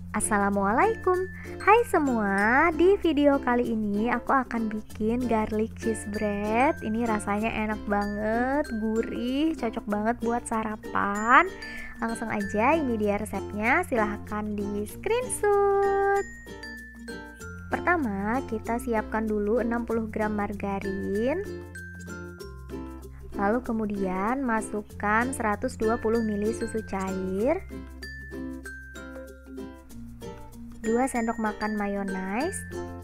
Assalamualaikum. Hai semua, di video kali ini aku akan bikin garlic cheese bread. Ini rasanya enak banget, gurih, cocok banget buat sarapan. Langsung aja, ini dia resepnya, silahkan di screenshot. Pertama, kita siapkan dulu 60 gram margarin. Lalu kemudian masukkan 120 ml susu cair, 2 sendok makan mayonaise,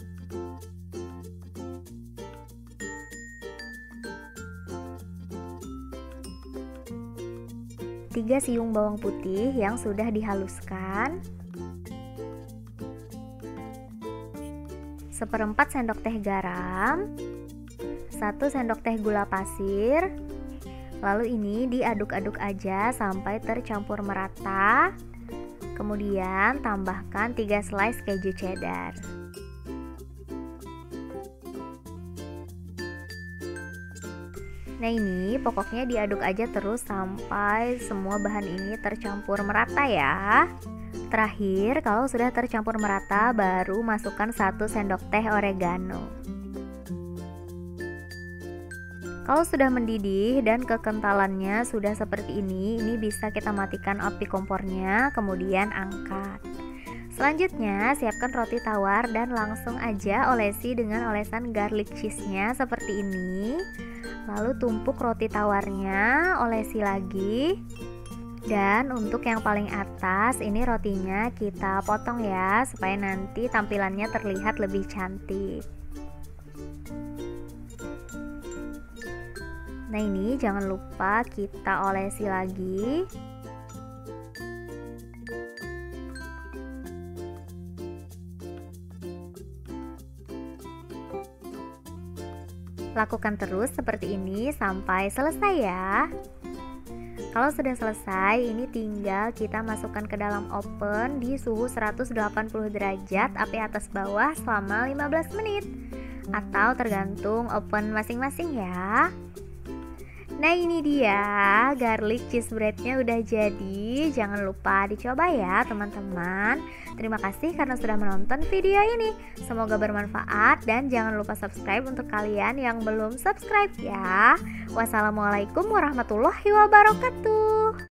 3 siung bawang putih yang sudah dihaluskan, 1/4 sendok teh garam, 1 sendok teh gula pasir. Lalu ini diaduk-aduk aja sampai tercampur merata. Kemudian tambahkan 3 slice keju cheddar. Nah, ini pokoknya diaduk aja terus sampai semua bahan ini tercampur merata ya. Terakhir, kalau sudah tercampur merata, baru masukkan 1 sendok teh oregano. Kalau sudah mendidih dan kekentalannya sudah seperti ini bisa kita matikan api kompornya, kemudian angkat. Selanjutnya, siapkan roti tawar dan langsung aja olesi dengan olesan garlic cheese-nya seperti ini. Lalu tumpuk roti tawarnya, olesi lagi. Dan untuk yang paling atas, ini rotinya kita potong ya, supaya nanti tampilannya terlihat lebih cantik. Nah, ini jangan lupa kita olesi lagi. Lakukan terus seperti ini sampai selesai ya. Kalau sudah selesai, ini tinggal kita masukkan ke dalam oven di suhu 180 derajat api atas bawah selama 15 menit. Atau tergantung oven masing-masing ya. Nah, ini dia garlic cheese breadnya udah jadi. Jangan lupa dicoba ya teman-teman. Terima kasih karena sudah menonton video ini. Semoga bermanfaat dan jangan lupa subscribe untuk kalian yang belum subscribe ya. Wassalamualaikum warahmatullahi wabarakatuh.